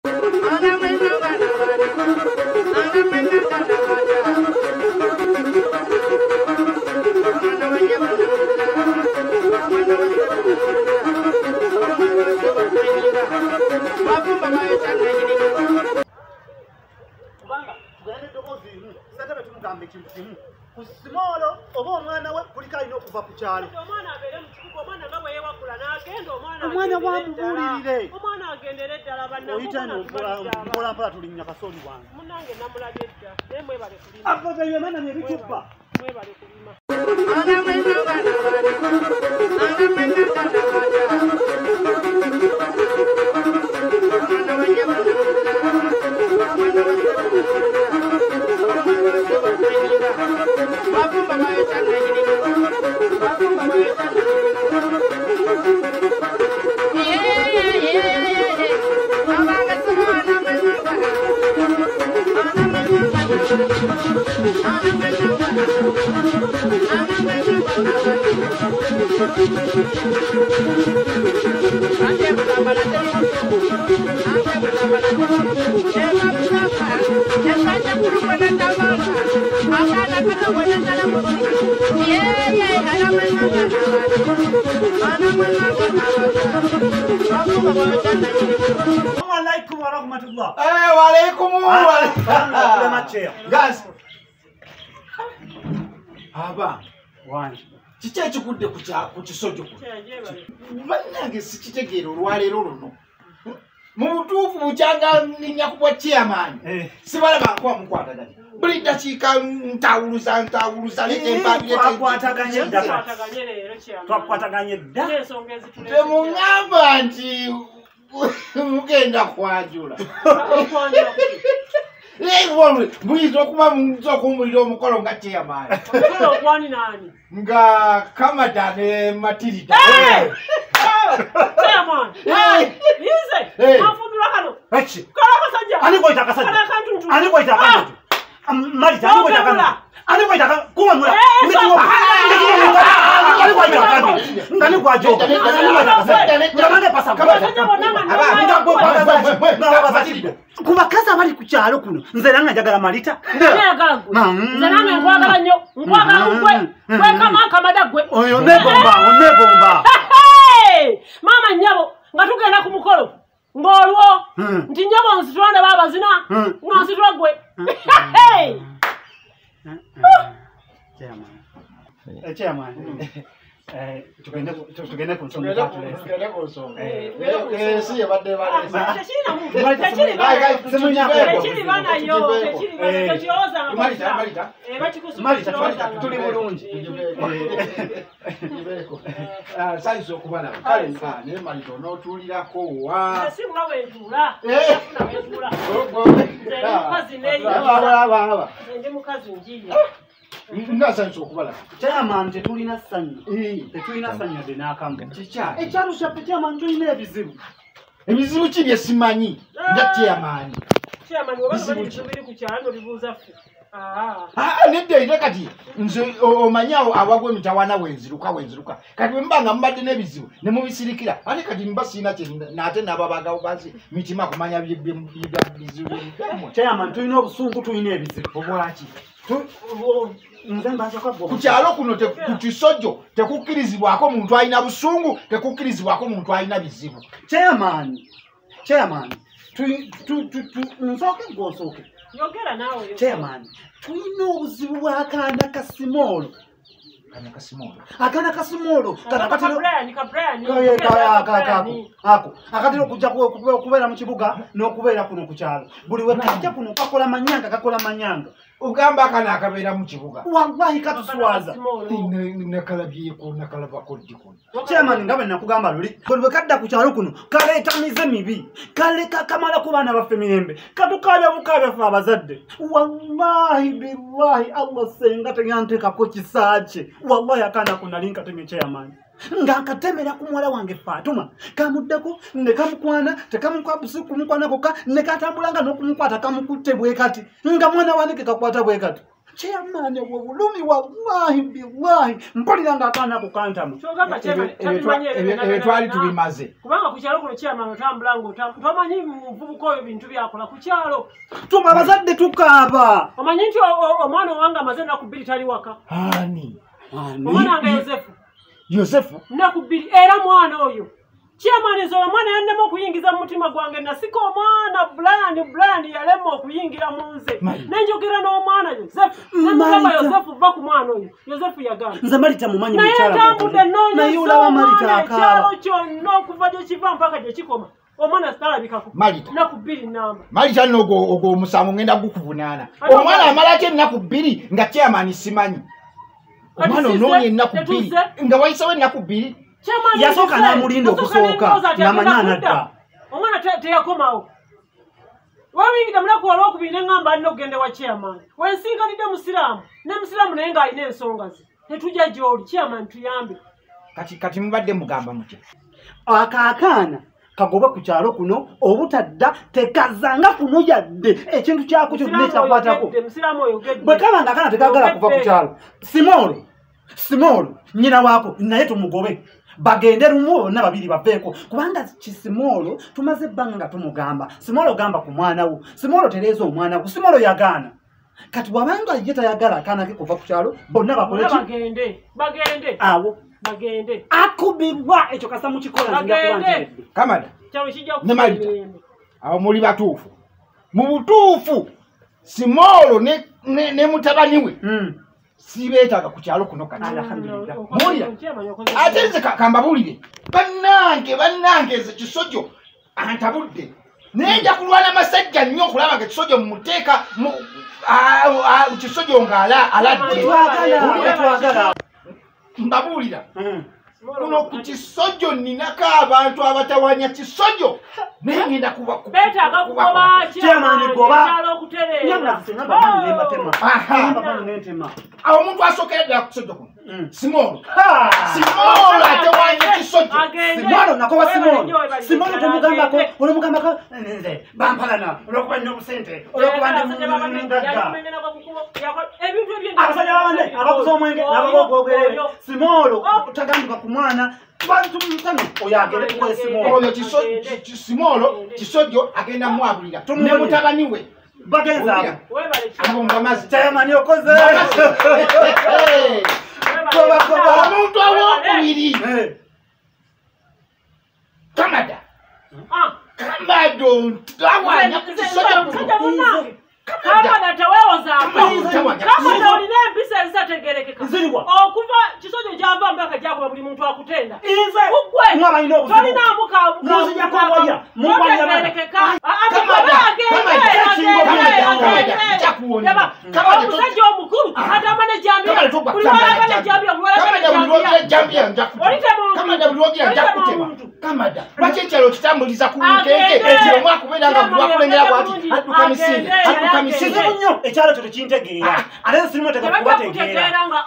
Kusimolo oba omwana we kulika alina okuva ku kyalo. Omwana abeere mu kibuga, omwana nga bwe yeewakula n'agenda omwana wamubulirire. Omwana agendera eddala bannange. Oyita mpola mpola tulinnya kasooli wange. Munnange namulabye dda naye mwebale kulima. Abazaire bana ne bicuppa. Mwebale kulima. Guys, aba wange kiki ekikudde ku kisojo bannange sikitegeera olwaleero luno mu butuufu bukyanga nnyakubwa chairman sibalaba nkuwa mukwataganya buli ddakiika ntawuluza twakwataganye dda temuŋŋamba nti mugenda kwajula muyinza okuba muyinza okuwumulira omukolo nga chairman nga Kamada ne Matilda kubakazi abali ku kyalo kuno nze nange njagala Malita nze nange nkwagala nnyo nkwagala gwe Kamada gwe oyo negomba maama nnyabo nga tugenda ku mukolo ng'olwo nti nnyabo nsitulane baabazina ng'onsitula gwe chairman tugende ku nsonga tuli bulungi sayinza okubala kale naye Malita onootuulirako wa ndi mukazi njiya nasanyusa okubala chairman tetulina ssanyu yadde n'akamu ekyalo kyaffe chairman tulina ebizibu ki bye simanyi nga chairman biri ku kyalo bibuuza ffe nedda ite kati nze omanyawo abagwa emitawaana wenziruka kati bwembanga mubadde n'ebizibu ne mubisirikira ate kati mba siina nate nababagawo basi mitima kumanya bizibu chairman tulina obusungu tulina ebizibu obwaki ku kyalo kuno ku kisojo tekukkirizibwako muntu alina busungu tekukkirizibwako muntu alina bizibu chairman nsooke gwosooke chairman tulina obuzibu bw'akaana Kasimolo akatera okujja kubeera mu kibuga n'okubeera kuno ku kyalo buli we kajja kuno kakola manyanga ugamba akana akabeera mu kibuga wallahi katuswaza nakalabako ddikuni chairman nga bwe nakugamba luli buli bwe kadda ku kyalo kuno kaleeta mize mibi kaleka kamala ku baana baffe mirembe katukaabya bukaabya ffe abazadde wallahi billahi Allah senga teyanteekako kisaakye wallahi akana ku nali nkatemye chairman nga nkatemera ku muwala wange Fatuma kamuddeko ne kamukwana tekamukwabuse kumukwana kokka ne katambulanga n'okumukwata kamukutte bwe kati nga mwana wange kakwata bwe kati chairman obulumi wallahi billahi mpulira nga atana kukantamu kyogamba chairman twali tubimaze kubanga ku kyalo kuno chairman otambula ng'otamanyi muvubuka oyo bintu byakola ku kyalo tuba abazadde tukaaba omanyi nti omwana owange amaze ennaku 2 tali waka ani omwana wange Yosefu ennaku 2 era mwana oyo chairman ezo omwana yannema okuyingiza mu mutima gwange nasika omwana Brian yalema okuyingira mu nze nenjogera n'omwana Yosefu nemugamba Yosefu va ku mwana oyo Yosefu yagamba nze Malita mumanyi naye tambudde naye olaba Malita akaaba ekyalo kyonna okuva gye kiva mpaka gye kikoma omwana sitalabikako Malita ennaku 2 namba Malita ogwo omusango ngenda gukuvunaana omwana amalako ennaku 2 nga chairman simanyi omwana onoonya ennaku 2 nga wayisewo ennaku 2 yasooka n'amulinda okusooka n'amanya anadda omwana teyakomawo wabingidde munaku olwokubiri neŋŋamba alina okugenda wa chairman wensinkanidde musiraamu ne musiraamu naye ng'alina ensonga ze tetujja gy'oli chairman tuyambe kati mubadde mugamba mutya akaakaana kagobwe ku kyalo kuno obutadda tekazanga kuno yadde ekintu kyako kyonna ekyakwatako bwe kaba nga akaana tekagala kuva ku kyalo Simoolo nyina waako naye tumugobe bagende lumu bonna babiri baveeko kubanga Kisimoolo tumaze ebbanga nga tumugamba Simoolo gamba ku mwana wo Simoolo tereeza omwana wo Simoolo yagaana kati bwabanga ye tayagala akaana ke kuva ku kyalo bonna bakole bagende awo bagende akubibwa ekyo kasa mukikola bagende Kamada ne Malita awo muli batuufu mu butuufu Simoolo ne mutabani we sibeetaaga ku kyalo kuno kati mulira ate nze kambabulire bannange ze Kisojo antabudde naye nja kulwana masajja nnyo okulaba nga Kisojo mumuteeka Kisojo ng'aladde mbabuulira kuno ku Kisojo ninako abantu abatawanya Kisojo naye ngenda beetaaga kugoba kyalo okutereeza awo omuntu asookera ddala ku Kisojo kuno Simoolo atewanya Kisojo Simoolo nakoba Simoolo tomugambako olomugambako nze bampalana olwokuba nnina obusente olwokuba ndimugagga abasajja babande abakuza omwenge nabagogwogerere Simoolo tagambika ku mwana oyo agende kukola Simoolo Simoolo Kisojo agenda mwabulira ne mutabani we bagenza abo mbamazi chairman okoze omuntu owokubiri Kamada awanya ku Kisojo Kamada teweewozaako Kamada olina empisa ezisategerekeka okuva Kisojo gyava mpaka gyakuba buli muntu akutenda tolinaamu omusajja omukulu atamba ne Jambia buli walaba ne Jambia Kamada lwaki ekyalo kitambuliza ku nkeeke ekyo omwakubeera nga buli wakulengera bwati adduka misinde kizibu nnyo ekyalo kyo tekintegeera ate sirimu teka kubategeera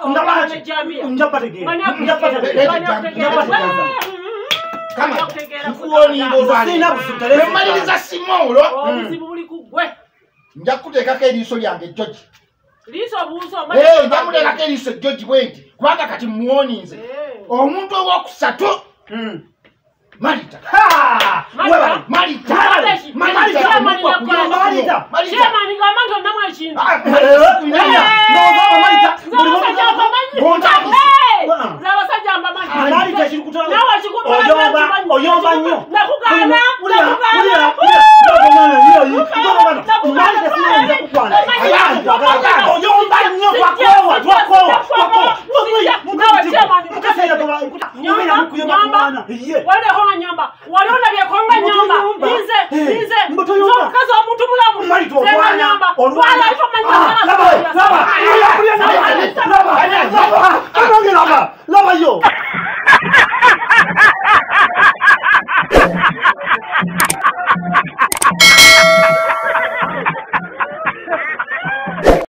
njakumaliriza Simoolo obuzibu buli ku ggwe nja kuteekako eriiso lyange George njamuteekako eriiso George bwenti kubanga kati muwoninze omuntu owokusatu Malita nyamba waliona byakonga nyamba ize zokaza omuntu mulamu nyamba wala ifo manyamba